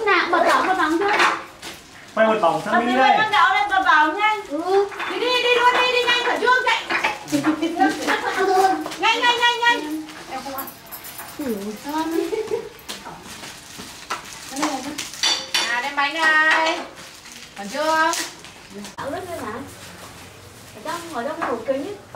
nào bật bỏng chưa? Quay một vòng sang đi đây. Bật đậu đây, bật bỏng nhanh. Đi luôn đi nhanh khẩn trương chạy. Nhanh. Em không ăn. Đem bánh đây. Còn chưa? Áo lứt lên hả? Ở trong cái hộp kính ấy.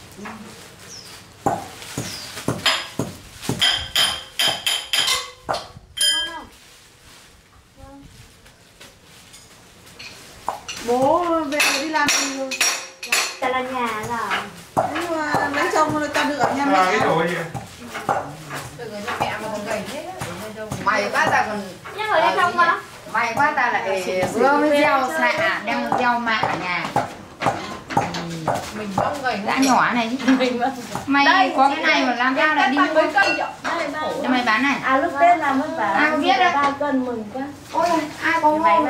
Bố về đi làm gì rồi? Tại là nhà là. Nhưng mà lấy chồng rồi ta được ở nhà mẹ. Cái đồ gì? Đừng ở nhà mẹ mà còn gầy thế. Mày quá ta còn. Nhưng ở đây không mà. Mày quá ta lại vừa mới gieo xạ đang gieo mạ ở nhà. Mình không gầy Đã nhỏ này. Mày đây, có cái này mà làm ra là đi mua. Cho mày bán này. À lúc Tết làm mất bán. Ai có biết đấy. 3 cân mừng quá. Ôi ai có mua.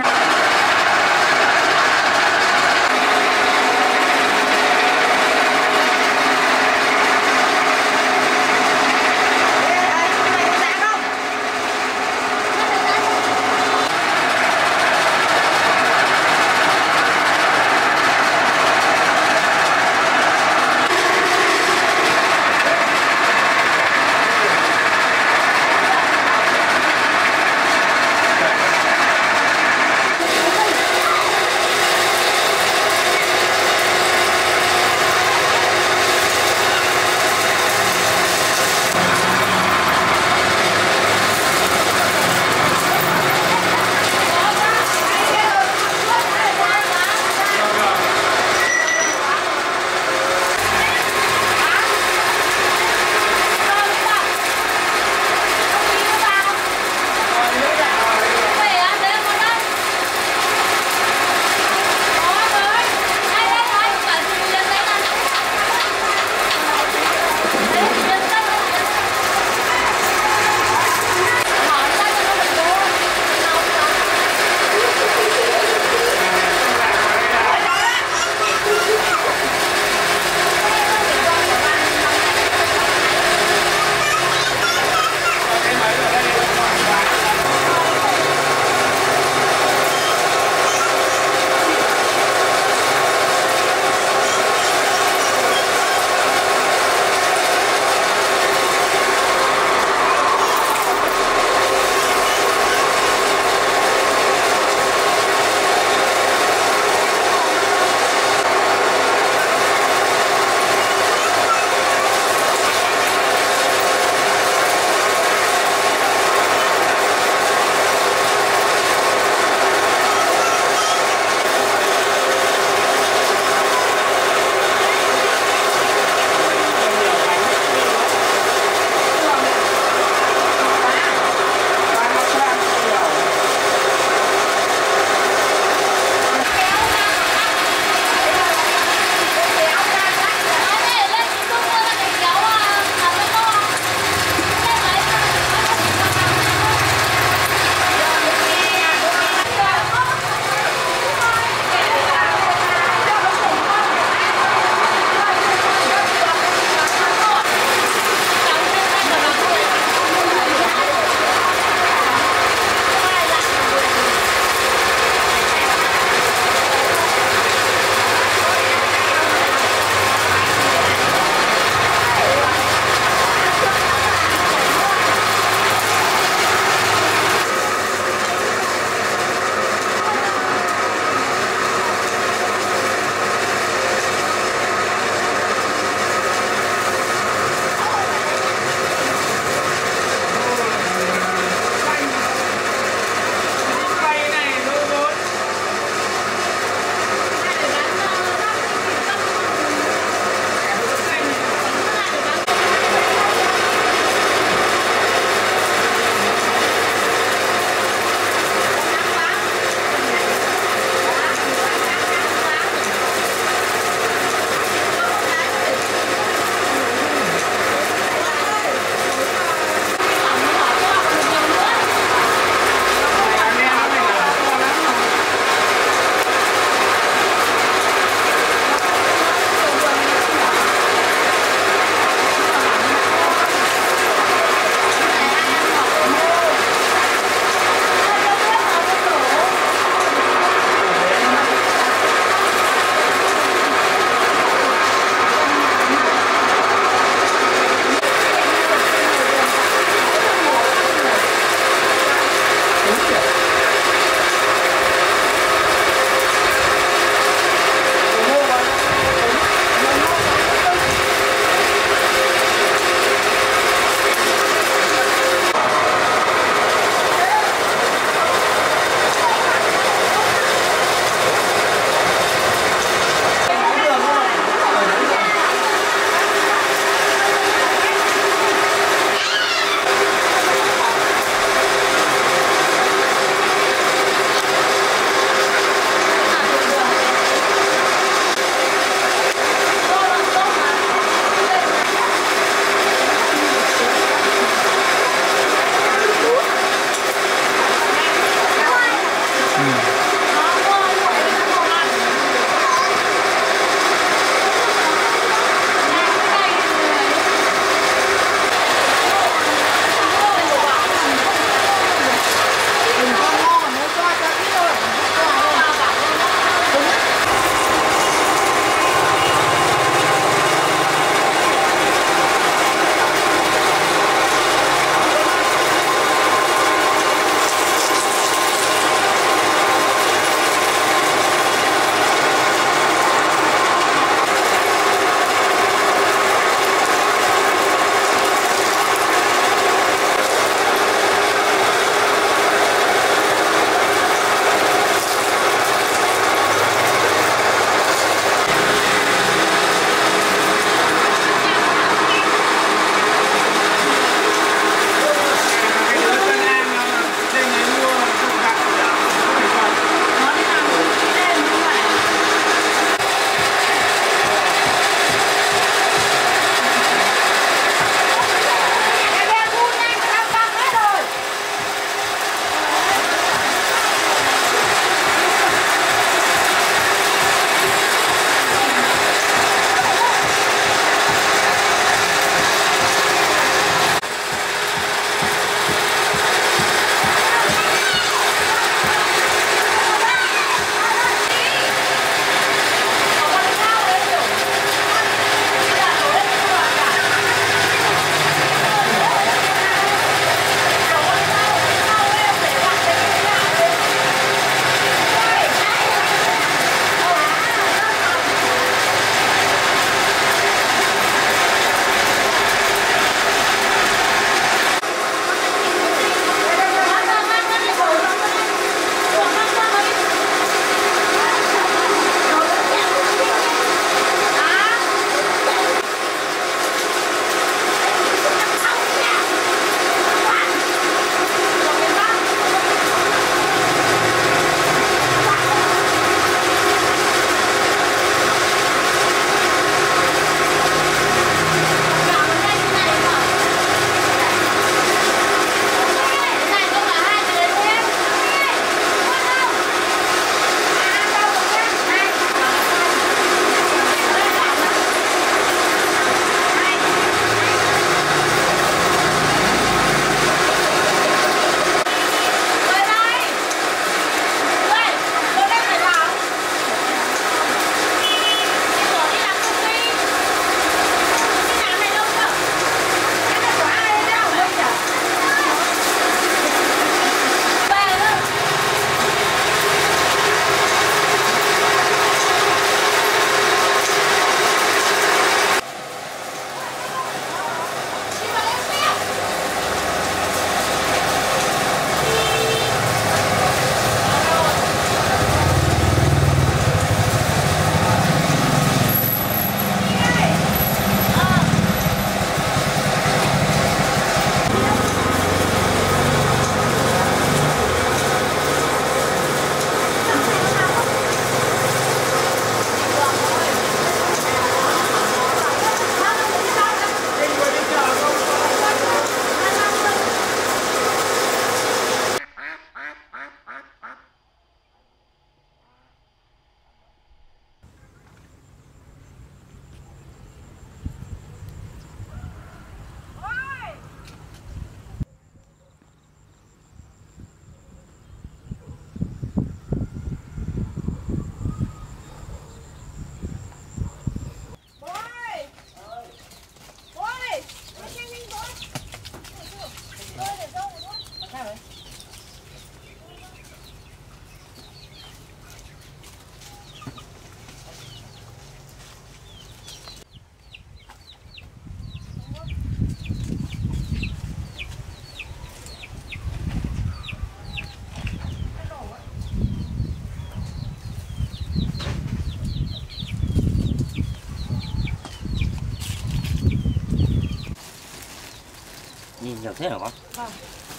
nhiều thế hả con? Vâng.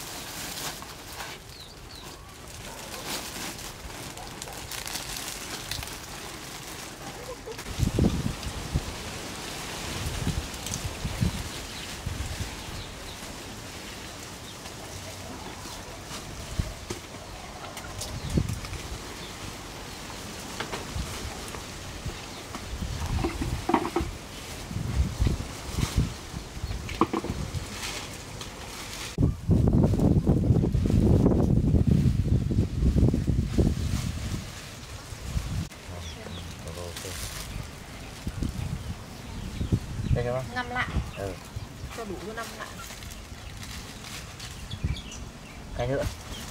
Đây không? 5 lạng. Ừ. Cho đủ cho 5 lạng. Cái nữa.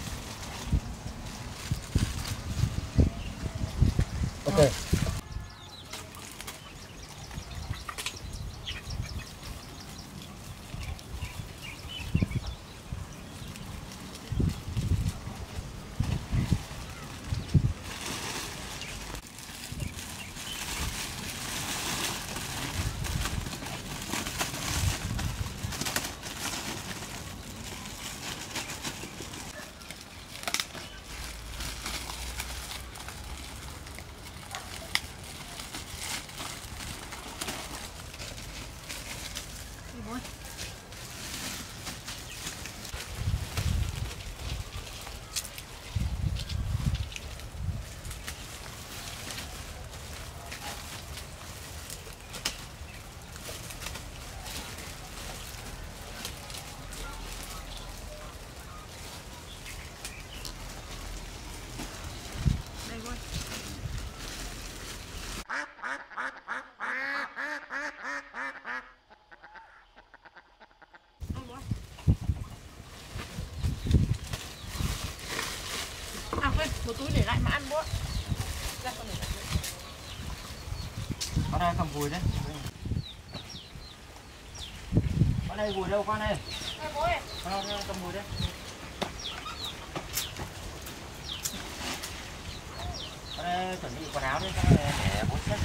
Ok. À quên, một túi để lại mà ăn bữa. Ra con để lại. Con này cầm vùi đấy. Con này vùi đâu con này? Đây bố ơi. Con này cầm vùi đấy. Con này chuẩn bị quần áo đấy, con này để bố xếp.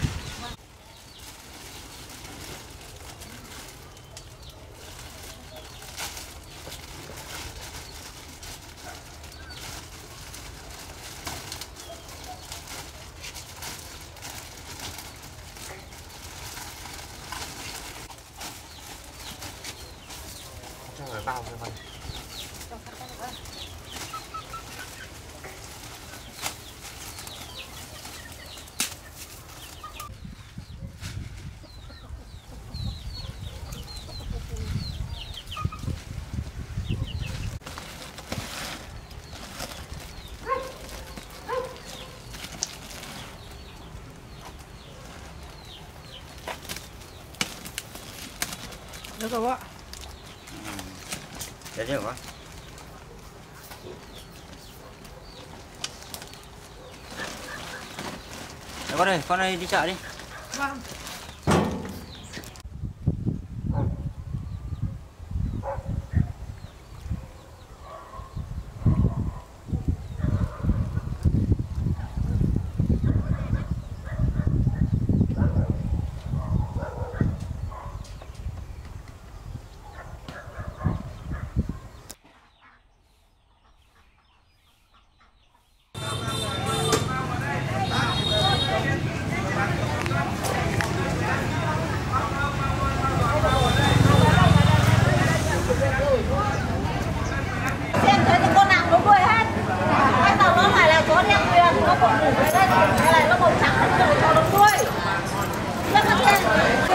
Cho người bao cho con. Được rồi ạ. Được chưa con? Đấy, con ơi đi chợ đi. Vâng. Xem thấy cái con nào nó đuôi hết. Cái tàu nó phải là có đen tuyền, nó còn ngủ ở đây, hay là nó màu trắng hết rồi cho nó đuôi. Rất là đen.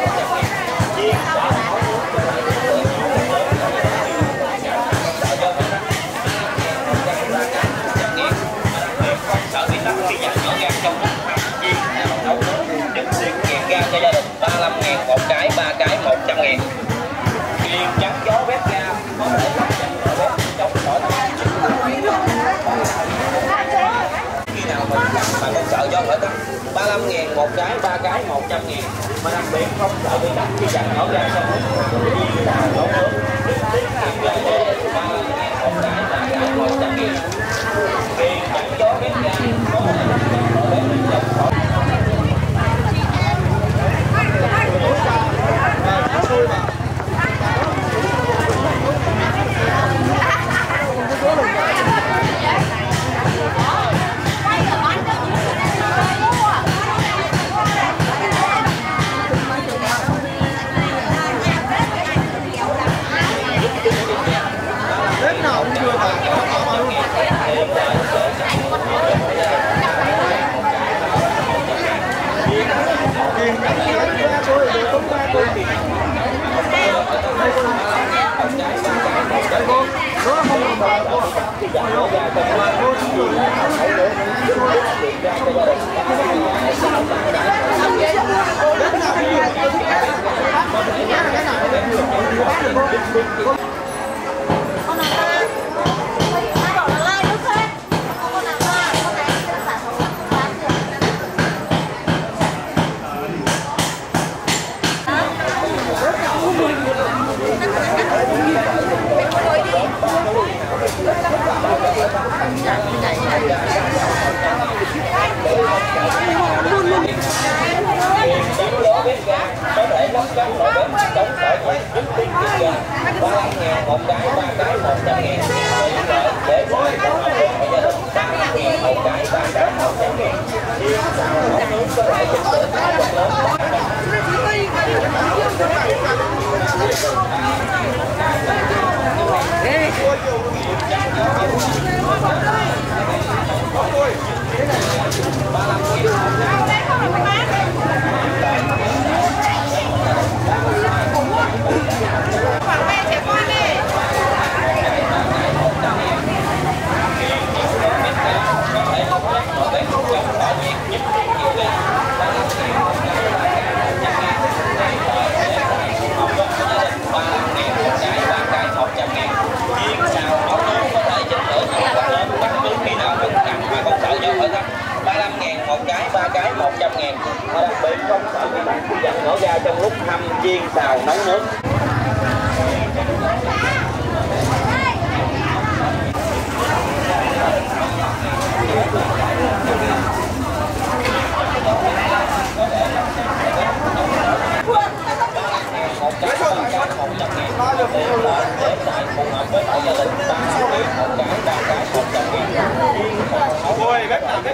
Sở Nguyên tắc khi nhận nhỏ gan trong viên nấu nướng trực tiếp kèm ga cho gia đình 35.000 một cái, 3 cái 100.000. Kiềm chắn gió bếp ga có thể lắp đặt bếp chống tỏi khi nào mình không sợ gió khởi tắc 35.000 một cái, 3 cái 100.000. Mà đặc biệt không sợ bị tắc khi dặn nhỏ gan trong viên nấu nướng trực tiếp kèm ga cho gia đình 35.000 một cái, 3 cái 100.000. Kiềm chắn gió bếp ga có thể lắp đặt bếp chống tỏi. Con nào ta? Ai bảo là lai nước thế? Con nào ta? Con này là sản phẩm bán được. Có thể lắp ráp nồi bếp chống sỏi thịt trứng tiếng chích gà 35.000 một cái, 3 cái 100.000. Để mỗi con học bếp của gia đình 30.000 một cái, 3 cái 100.000. Chiên xào nấu nướng có thể chỉnh sửa thái độ lớn. Một cái, 3 cái 100.000. Và đặc biệt không sợ bị bắn giật nổ ra trong lúc hâm, chiên, xào, nấu nướng. Một cái, 3 cái 100.000. Để xài phù hợp với hộ gia đình 30.000 một cái, 3 cái 100.000. Chiên, xào, nấu nướng. Ôi, bếp nào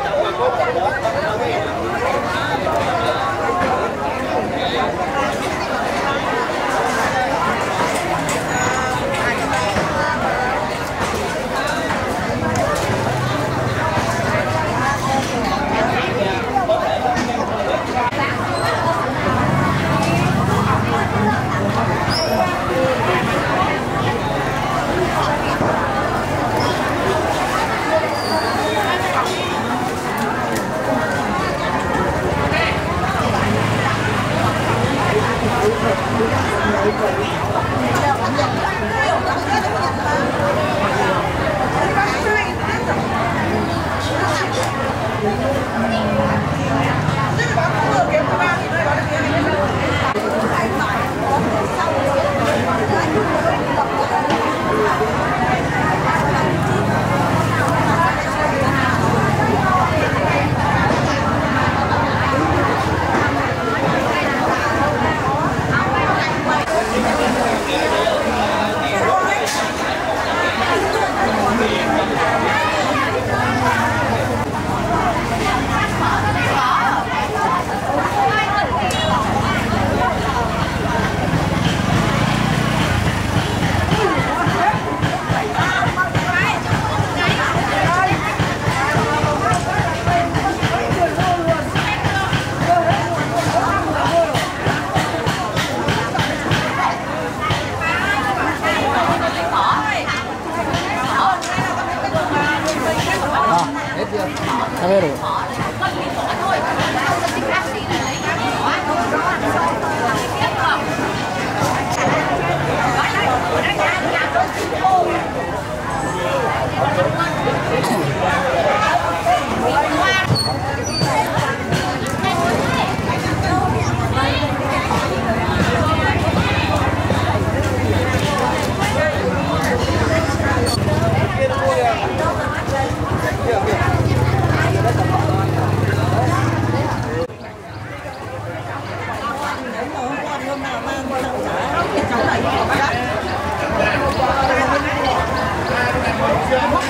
Cháu này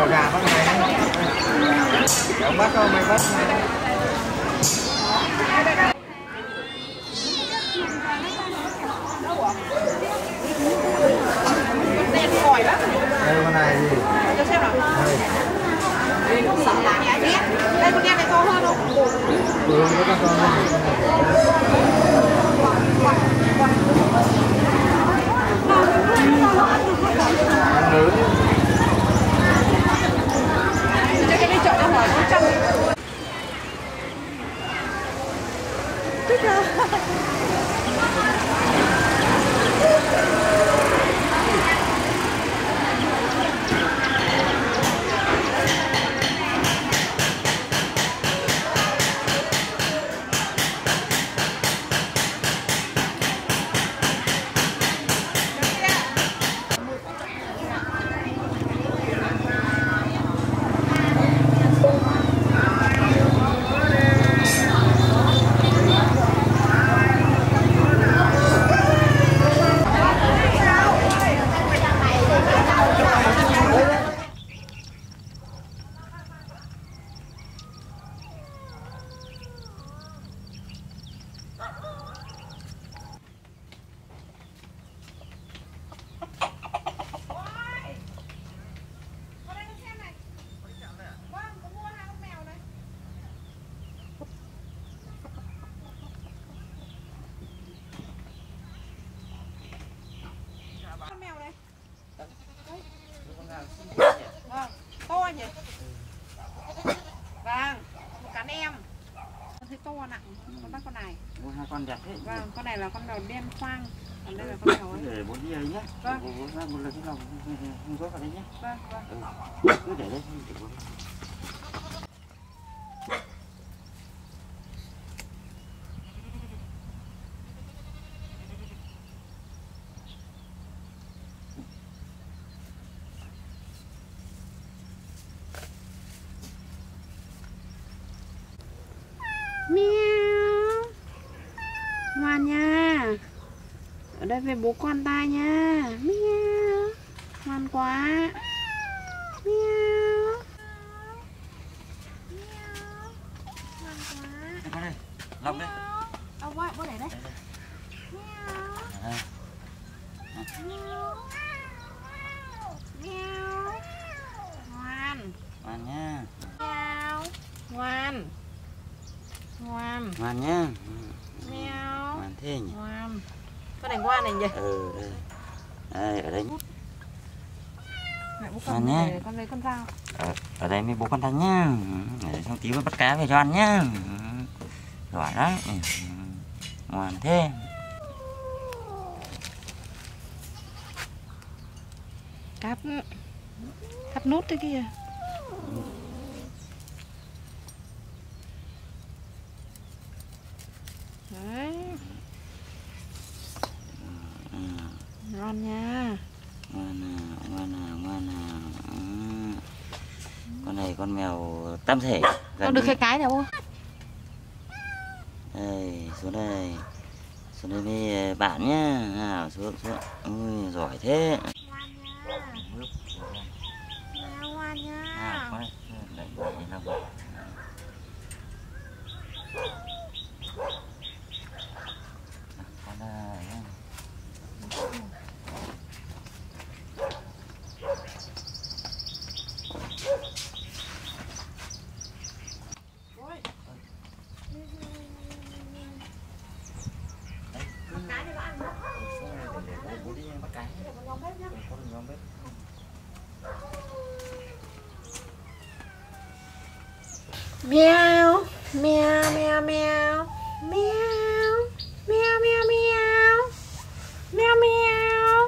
mèo gà bắt này. Ông bắt không, mày bắt. Đây con này gì? Cho xem nào. Đây con em này to hơn không? Ừ, nó còn to hơn. Ăn lớn. Cho cái đi chợ nó hỏi 400. Tức là to nhỉ? Vâng, cắn em. Con thấy to nặng, con bắt con này. Hai con đẹp thế. Vâng, con này là con mèo đen khoang, còn đây là con mèo ấy. Để bố đi ấy nhé. Vâng. Bố ra một lần cái lòng không có vào đây nhé. Vâng, vâng. Cứ để đây. Mèo ngoan nha, ở đây về bố con ta nha. Mèo ngoan quá. Mèo ngoan quá. Con đây, lọc đây. Bố để đây. Mèo mèo ngoan Ngoan nha. mèo ngoan ngoan Ngoan nhá. mèo Ngoan thế nhỉ. ngoan. Con này ngoan này nhỉ? Ừ, đây. Đây, ở đây. Mẹ bố Ngoan con nhá. để con lấy con dao. Ở đây mấy bố con thằng nhá. Để xong tí mới bắt cá về cho ăn nhá. Giỏi đấy. Ngoan thế. Cắt nút thế kia. Đấy. Ngon nha. Ngoan nào. Con này con mèo tam thể. Con được cái nào không? Đây, xuống đây. Xuống đây với bạn nhá. Nào, xuống. Ui, giỏi thế. Ngoan nha. À, con đây. Đây là con. Con đây nhá. Mèo mèo mèo mèo mèo mèo mèo mèo mèo mèo.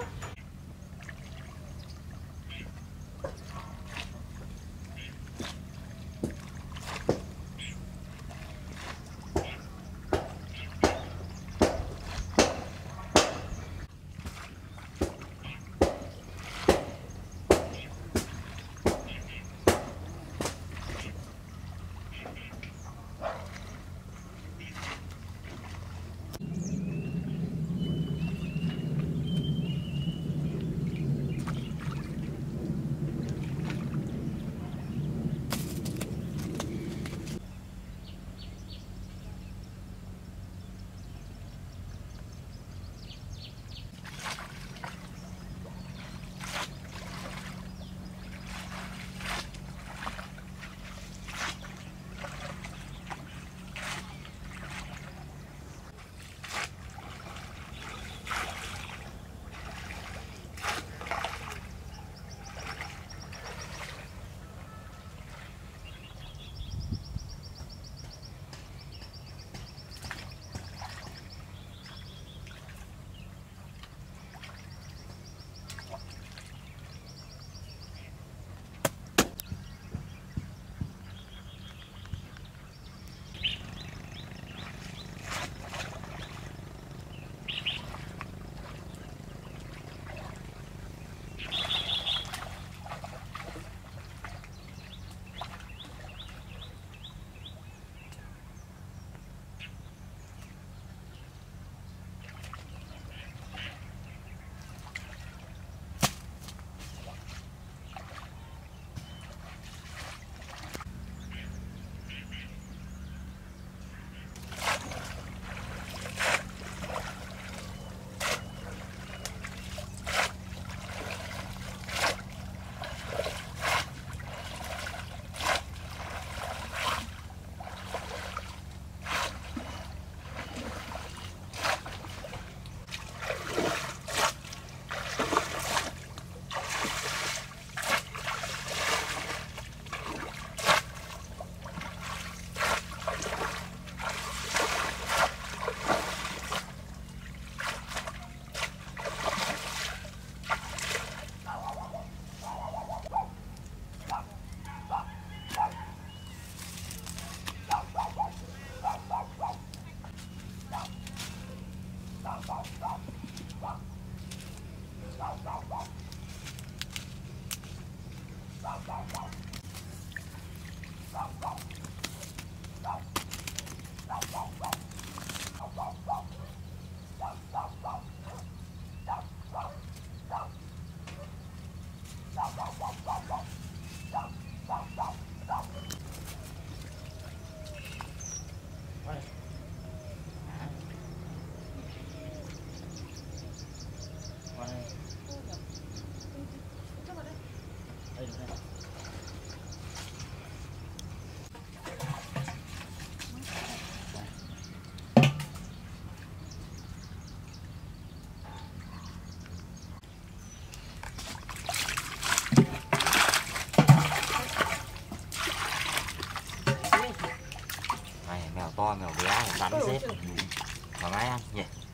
to mèo bé đánh xếp thoải mái ăn nhỉ.